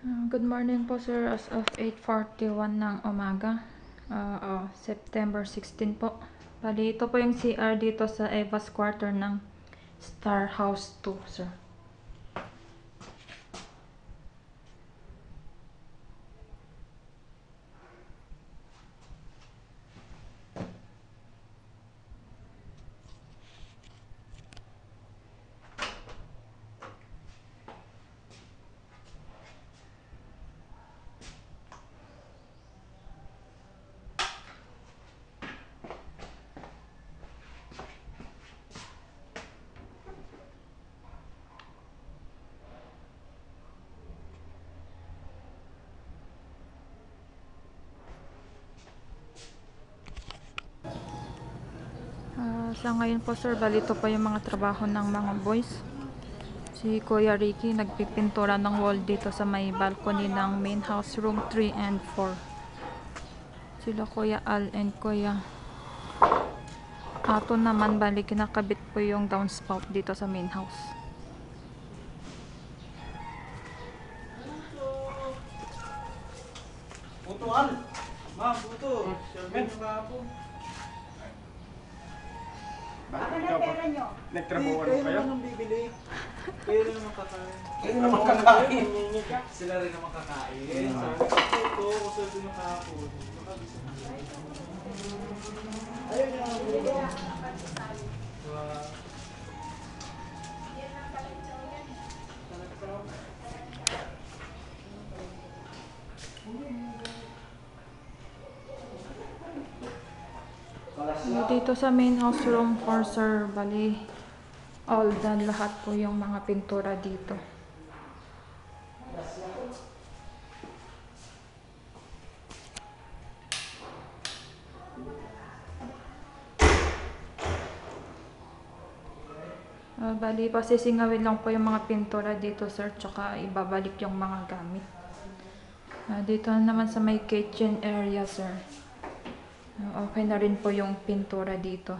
Good morning po sir, as of 8:41 ng umaga, September 16 po. Bali, ito po yung CR dito sa Eva's Quarter ng Star House 2 sir. Sa ngayon po sir, bali ito po yung mga trabaho ng mga boys. Si Kuya Ricky nagpipintura ng wall dito sa may balcony ng main house, room 3 and 4. Sila Kuya Al and Kuya Ato naman, bali kinakabit po yung downspout dito sa main house. Putuan! Ma'am, puto! Men, kahapon. Bakit ikaw ba? Nagtrabawan mo Kayo kayo? naman ang bibili. Kayo na naman kakain. Kayo naman kakain. Sila rin naman kakain. Sabi ko, puto, kasi ito yung kahapon. Nakabisa na. Ayun yung mga bibili. Dito sa main house room 4 sir, bali all done lahat po yung mga pintura dito. Bali pasisingawin lang po yung mga pintura dito sir, tsaka ibabalik yung mga gamit. Dito naman sa may kitchen area sir, okay na rin po yung pintura dito.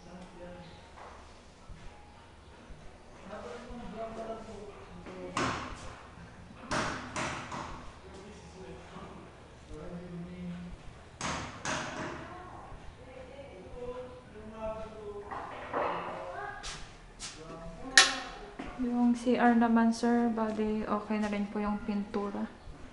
Yung CR naman sir, bali okay na rin po yung pintura.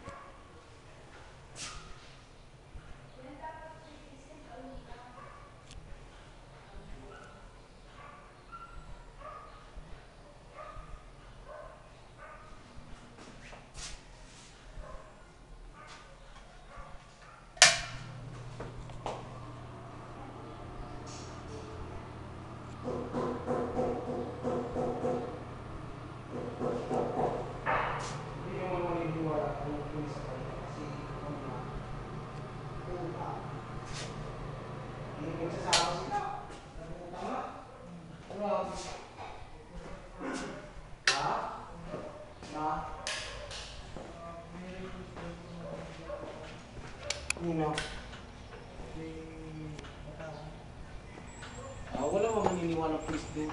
Wala mo maniniwala please din.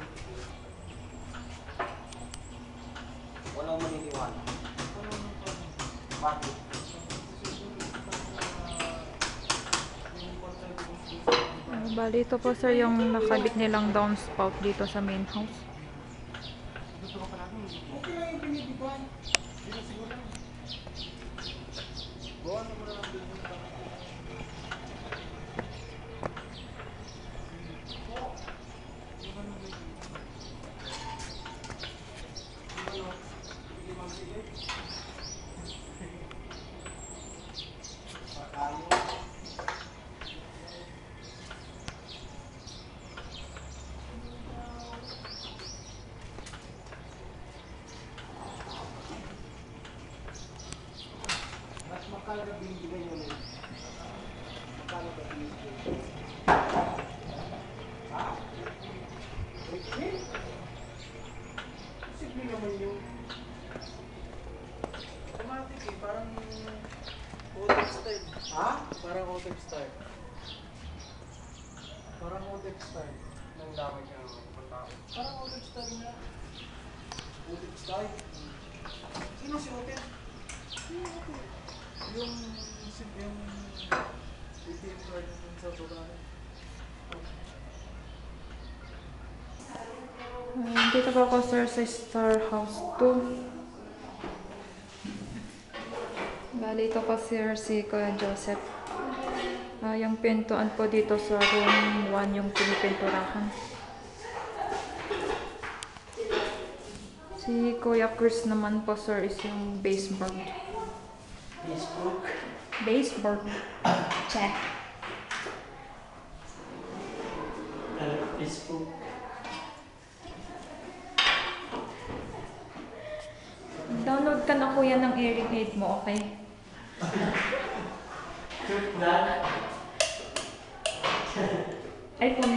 Wala mo maniniwala. Bakit? Bali ito po sir yung nakabit nilang downspout dito sa main house. Okay lang yung pinitipan. Hindi siguro. Buwan naman lang din yung magkano ba binibigay nyo na yun? Magkano ba binibigay nyo? Ha? 18? Simple naman yung automatic eh, parang OTEP style. Ha? Parang OTEP style. Parang OTEP style. Nang damay ka naman. Parang OTEP style na. OTEP style? Sino si OTEP? Yung yung ATM card yung sa baba. Dito po ako sir sa Star House 2. Bali ito po sir si Kuya Joseph. Yung pintuan po dito sa room 1 yung pinipinturahan. Si Kuya Chris naman po sir is yung baseboard. Facebook. Baseboard. Check. Facebook. Download ka na kuya ng hearing aid mo, okay? iPhone.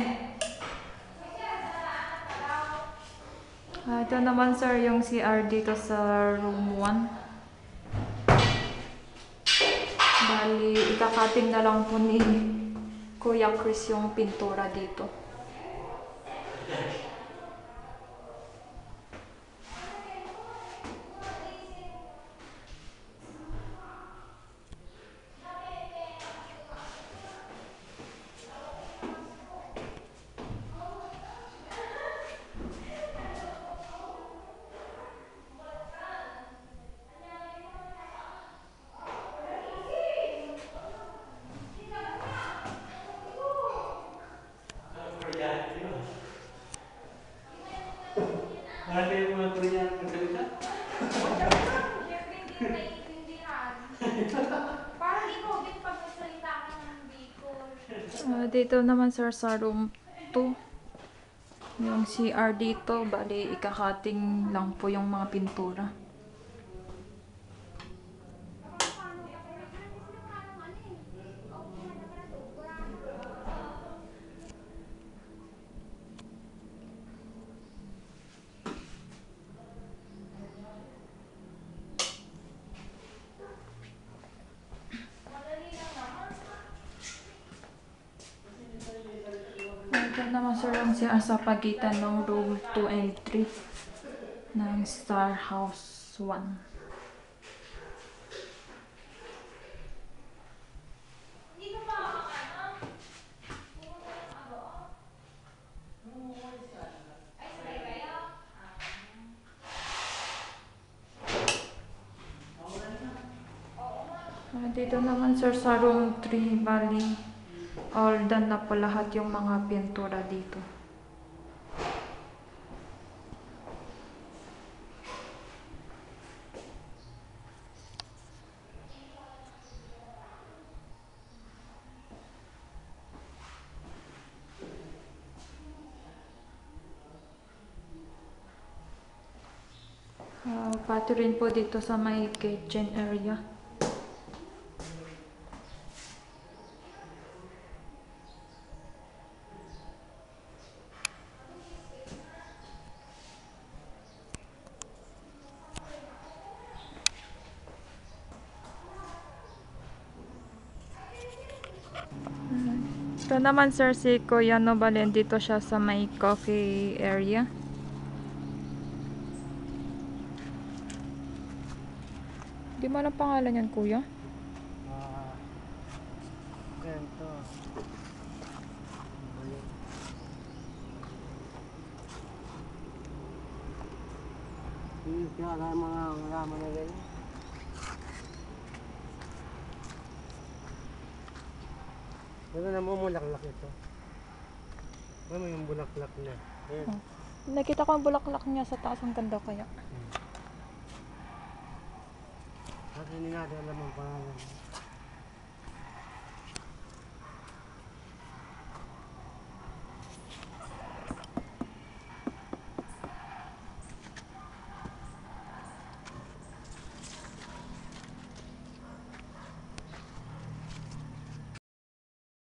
Ito naman sir yung CR dito sa room 1. Bali, ikakating na lang po ni Kuya Chris yung pintura dito. Marami yung mga Korean magsalita. Hindi naiintindihan. Parang ikaw din pag nagsalita ka ng Bicol. Dito naman sir sa room 2. Yung CR dito, bali ikakating lang po yung mga pintura. Ito naman sir ang CR sa pagitan ng room 2 and 3 ng Star House 1. Dito naman sir sa room 3, bali all done na po lahat yung mga pintura dito. Pati rin po dito sa may kitchen area. Ito naman sir si Kuya Nobalen, dito siya sa may coffee area. Di mo alam pangalan yan kuya? Ganito. Kaya na mga laman na ganyan. Ano na mo bulaklak ito? Ano yung bulaklak niya? Ayan. Nakita ko ang bulaklak niya sa taas, ang ganda kaya. At hindi natin alam ang pangalan.